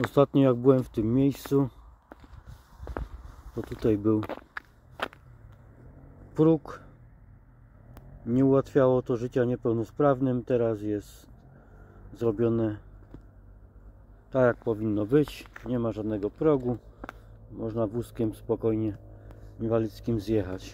Ostatnio jak byłem w tym miejscu, to tutaj był próg. Nie ułatwiało to życia niepełnosprawnym. Teraz jest zrobione tak, jak powinno być. Nie ma żadnego progu. Można wózkiem spokojnie inwalidzkim zjechać.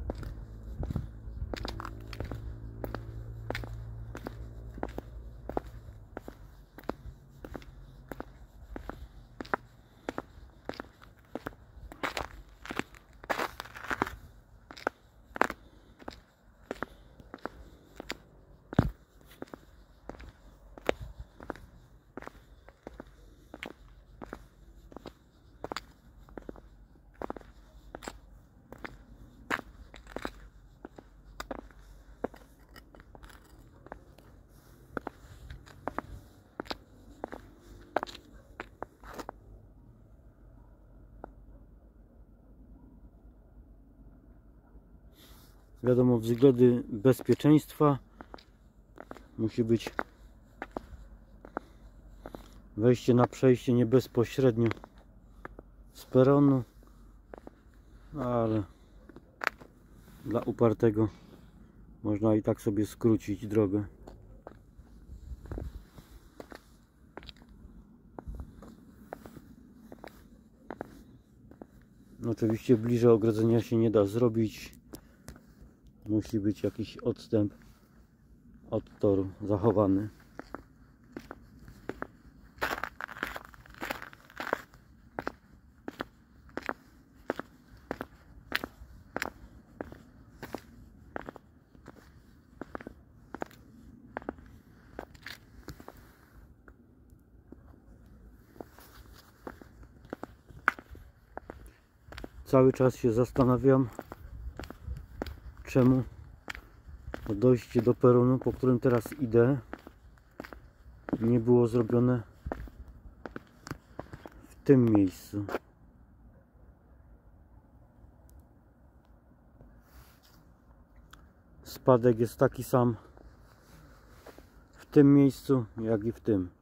Wiadomo, względy bezpieczeństwa musi być wejście na przejście nie bezpośrednio z peronu, ale dla upartego można i tak sobie skrócić drogę. Oczywiście bliżej ogrodzenia się nie da zrobić. Musi być jakiś odstęp od toru zachowany. Cały czas się zastanawiam, czemu dojście do peronu, po którym teraz idę, nie było zrobione w tym miejscu. Spadek jest taki sam w tym miejscu, jak i w tym.